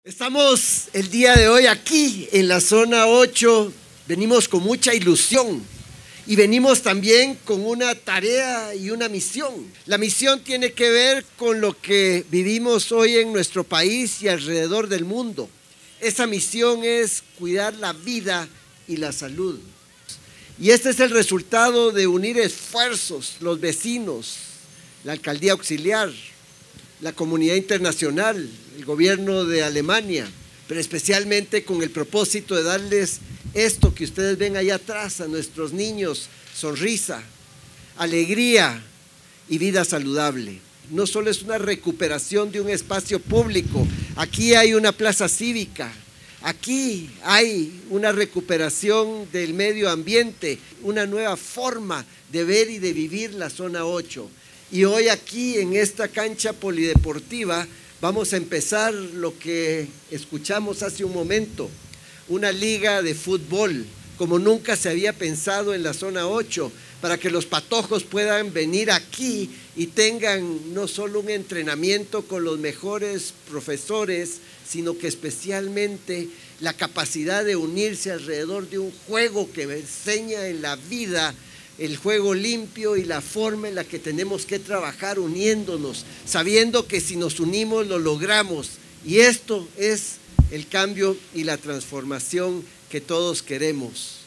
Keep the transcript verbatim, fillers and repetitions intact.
Estamos el día de hoy aquí en la zona ocho, venimos con mucha ilusión y venimos también con una tarea y una misión. La misión tiene que ver con lo que vivimos hoy en nuestro país y alrededor del mundo. Esa misión es cuidar la vida y la salud. Y este es el resultado de unir esfuerzos, los vecinos, la alcaldía auxiliar, la comunidad internacional, el gobierno de Alemania, pero especialmente con el propósito de darles esto que ustedes ven allá atrás a nuestros niños: sonrisa, alegría y vida saludable. No solo es una recuperación de un espacio público, aquí hay una plaza cívica, aquí hay una recuperación del medio ambiente, una nueva forma de ver y de vivir la zona ocho. Y hoy aquí en esta cancha polideportiva vamos a empezar lo que escuchamos hace un momento, una liga de fútbol como nunca se había pensado en la zona ocho, para que los patojos puedan venir aquí y tengan no solo un entrenamiento con los mejores profesores, sino que especialmente la capacidad de unirse alrededor de un juego que enseña en la vida, el juego limpio y la forma en la que tenemos que trabajar uniéndonos, sabiendo que si nos unimos lo logramos. Y esto es el cambio y la transformación que todos queremos.